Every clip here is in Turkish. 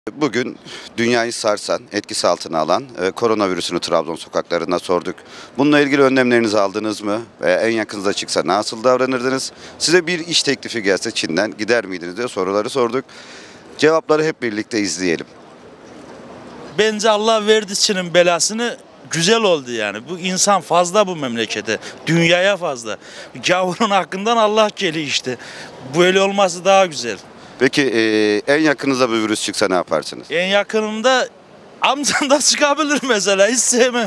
Bugün dünyayı sarsan, etkisi altına alan koronavirüsünü Trabzon sokaklarında sorduk. Bununla ilgili önlemlerinizi aldınız mı? Veya en yakınıza çıksa nasıl davranırdınız? Size bir iş teklifi gelse Çin'den gider miydiniz diye soruları sorduk. Cevapları hep birlikte izleyelim. Bence Allah verdi Çin'in belasını, güzel oldu yani. Bu insan fazla bu memlekete, dünyaya fazla. Gavurun hakkından Allah geliyor işte. Böyle olması daha güzel. Peki en yakınıza bir virüs çıksa ne yaparsınız? En yakınımda amcam da çıkabilir mesela, hiç sevmem.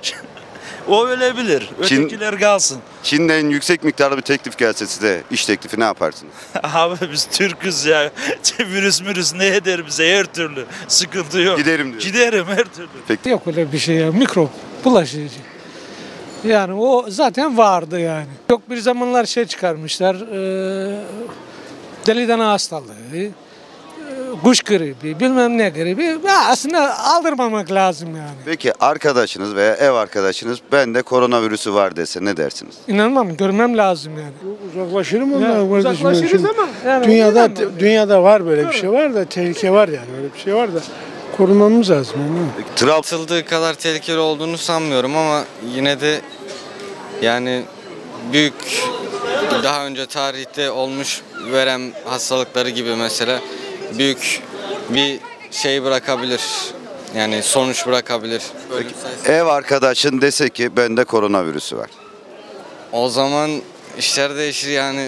O ölebilir, ötekiler kalsın. Çin'den yüksek miktarda bir teklif gelse size, iş teklifi ne yaparsınız? Abi biz Türk'üz ya. Virüs ne eder bize, her türlü sıkıntı yok. Giderim diyor. Giderim her türlü. Peki. Yok öyle bir şey ya, mikrop bulaşıcı. Yani o zaten vardı yani. Yok bir zamanlar şey çıkarmışlar, deli dana hastalığı, kuş gribi, bilmem ne gribi. Ya aslında aldırmamak lazım yani. Peki arkadaşınız veya ev arkadaşınız bende koronavirüsü var dese ne dersiniz? İnanmam, görmem lazım yani. Uzaklaşırım ondan Ya, kardeşim. uzaklaşırız ama yani Dünyada var böyle bir şey var da tehlike var yani öyle bir şey var da korunmamız lazım ondan. Trabzon Atıldığı kadar tehlikeli olduğunu sanmıyorum ama yine de yani büyük daha önce tarihte olmuş verem hastalıkları gibi mesela büyük bir şey bırakabilir. Yani sonuç bırakabilir. ev arkadaşın dese ki bende koronavirüsü var. O zaman işler değişir yani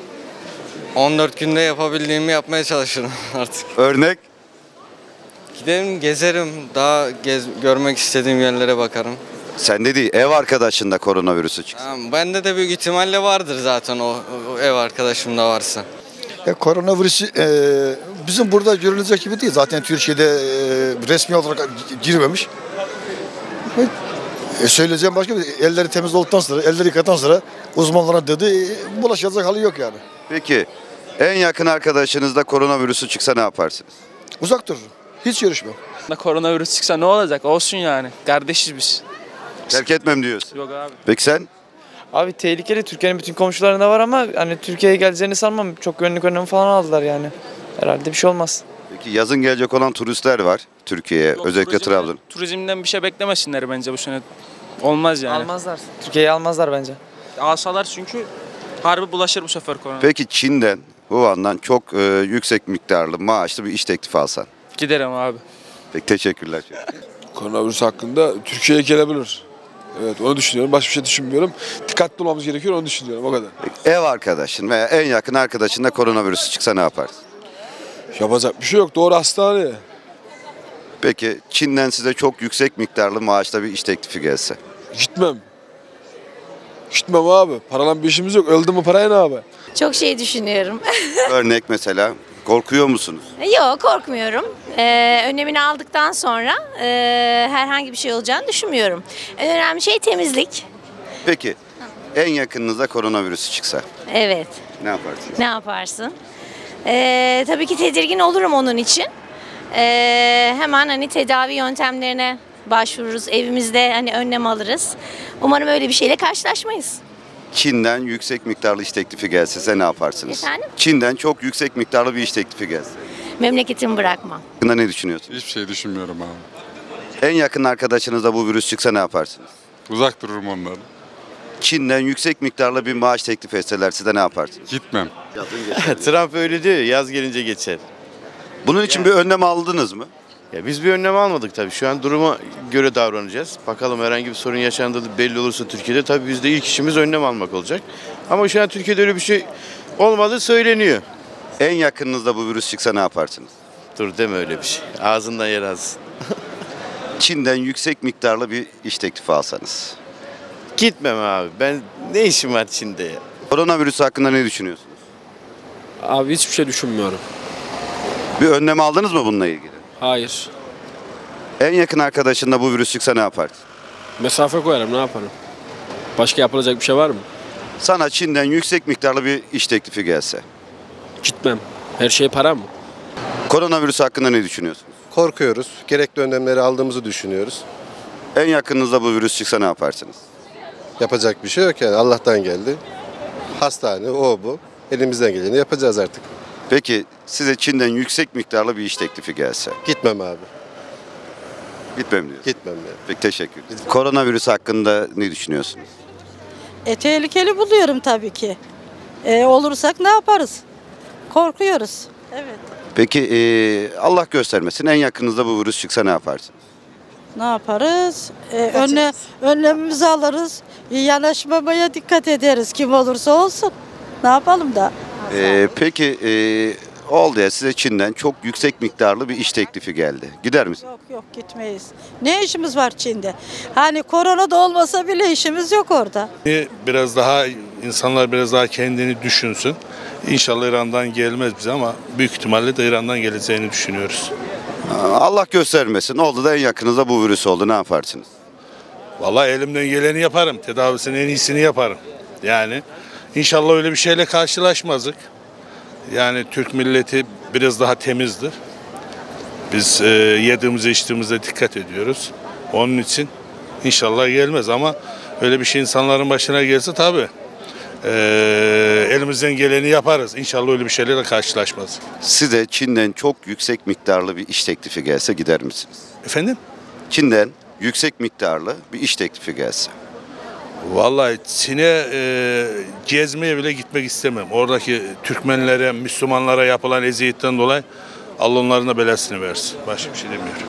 14 günde yapabildiğimi yapmaya çalışırım artık. Örnek? Giderim gezerim daha görmek istediğim yerlere bakarım. Sende değil, ev arkadaşında koronavirüsü çıksın. Tamam, bende de büyük ihtimalle vardır zaten o ev arkadaşımda varsa. Koronavirüsü bizim burada görülecek gibi değil. Zaten Türkiye'de resmi olarak girmemiş. Söyleyeceğim başka bir elleri temiz olduktan sonra, elleri yıkadıktan sonra uzmanlara dedi bulaşacak hali yok yani. Peki en yakın arkadaşınızda koronavirüsü çıksa ne yaparsınız? Uzak durun. Hiç görüşmem. Koronavirüs çıksa ne olacak? Olsun yani. Kardeşiz biz. Terk etmem diyorsun. Yok abi. Peki sen? Abi tehlikeli. Türkiye'nin bütün komşularında var ama hani Türkiye'ye geleceğini sanmam. Çok güvenlik önlemi falan aldılar yani. Herhalde bir şey olmaz. Peki yazın gelecek olan turistler var Türkiye'ye, Yok, özellikle Trabzon. Turizmden bir şey beklemesinler bence bu sene. Olmaz yani. Almazlar. Türkiye'yi almazlar bence. Alsalar çünkü harbi bulaşır bu sefer korona. Peki Çin'den, Wuhan'dan çok yüksek miktarlı maaşlı bir iş teklifi alsan. Giderim abi. Peki teşekkürler. Koronavirüs hakkında Türkiye'ye gelebilir. Evet onu düşünüyorum. Başka bir şey düşünmüyorum. Dikkatli olmamız gerekiyor onu düşünüyorum o kadar. Peki, ev arkadaşın veya en yakın arkadaşında koronavirüsü çıksa ne yaparsın? Yapacak bir şey yok. Doğru hastaneye. Peki Çin'den size çok yüksek miktarlı maaşla bir iş teklifi gelse. Gitmem. Gitmem abi. Paralan bir işimiz yok. Öldü mü paraya ne abi? Çok şey düşünüyorum. Örnek mesela korkuyor musunuz? Yok, korkmuyorum. Önlemini aldıktan sonra herhangi bir şey olacağını düşünmüyorum. En önemli şey temizlik. Peki en yakınınızda koronavirüsü çıksa Evet. ne yaparsınız? Ne yaparsın? Tabii ki tedirgin olurum onun için. Hemen hani tedavi yöntemlerine başvururuz. Evimizde hani önlem alırız. Umarım öyle bir şeyle karşılaşmayız. Çin'den yüksek miktarlı iş teklifi gelse size ne yaparsınız? Efendim? Çin'den çok yüksek miktarlı bir iş teklifi gelse. Memleketimi bırakmam. Hakkında ne düşünüyorsunuz? Hiçbir şey düşünmüyorum abi. En yakın arkadaşınızda bu virüs çıksa ne yaparsınız? Uzak dururum ondan. Çin'den yüksek miktarlı bir maaş teklif etseler size ne yaparsınız? Gitmem. Trump öyle diyor, yaz gelince geçer. Bunun için bir önlem aldınız mı? Ya biz bir önlem almadık tabii. Şu an duruma göre davranacağız. Bakalım herhangi bir sorun yaşandığı belli olursa Türkiye'de tabii bizde ilk işimiz önlem almak olacak. Ama şu an Türkiye'de öyle bir şey olmadığı söyleniyor. En yakınınızda bu virüs çıksa ne yaparsınız? Dur deme öyle bir şey. Ağzından yer alsın. Çin'den yüksek miktarlı bir iş teklifi alsanız. Gitmem abi. Ben ne işim var Çin'de ya? Koronavirüs hakkında ne düşünüyorsunuz? Abi hiçbir şey düşünmüyorum. Bir önlem aldınız mı bununla ilgili? Hayır. En yakın arkadaşında bu virüs çıksa ne yaparsın? Mesafe koyarım, ne yaparım? Başka yapılacak bir şey var mı? Sana Çin'den yüksek miktarlı bir iş teklifi gelse. Gitmem. Her şey para mı? Koronavirüs hakkında ne düşünüyorsunuz? Korkuyoruz. Gerekli önlemleri aldığımızı düşünüyoruz. En yakınınızda bu virüs çıksa ne yaparsınız? Yapacak bir şey yok yani. Allah'tan geldi. Hastane, o bu. Elimizden geleni yapacağız artık. Peki size Çin'den yüksek miktarlı bir iş teklifi gelse. Gitmem abi. Gitmem diyorsun. Gitmem yani. Peki teşekkür ederim. Koronavirüs hakkında ne düşünüyorsunuz? Tehlikeli buluyorum tabii ki. Olursak ne yaparız? Korkuyoruz. Evet. Peki Allah göstermesin en yakınınızda bu virüs çıksa ne yaparsınız? Ne yaparız? Önlemimizi alırız. Yanaşmamaya dikkat ederiz kim olursa olsun. Ne yapalım da? Peki oldu ya size Çin'den çok yüksek miktarlı bir iş teklifi geldi. Gider misiniz? Yok gitmeyiz. Ne işimiz var Çin'de? Hani korona da olmasa bile işimiz yok orada. İnsanlar biraz daha kendini düşünsün. İnşallah İran'dan gelmez bize ama büyük ihtimalle de İran'dan geleceğini düşünüyoruz. Allah göstermesin. Oldu da en yakınınızda bu virüs oldu. Ne yaparsınız? Vallahi elimden geleni yaparım. Tedavisinin en iyisini yaparım. Yani inşallah öyle bir şeyle karşılaşmazdık. Yani Türk milleti biraz daha temizdir. Biz yediğimize içtiğimize dikkat ediyoruz. Onun için inşallah gelmez ama öyle bir şey insanların başına gelse tabii elimizden geleni yaparız. İnşallah öyle bir şeyle de karşılaşmaz. Size Çin'den çok yüksek miktarlı bir iş teklifi gelse gider misiniz? Efendim? Çin'den yüksek miktarlı bir iş teklifi gelse. Vallahi Çin'e gezmeye bile gitmek istemem. Oradaki Türkmenlere, Müslümanlara yapılan eziyetten dolayı Allah onların da belasını versin. Başka bir şey demiyorum.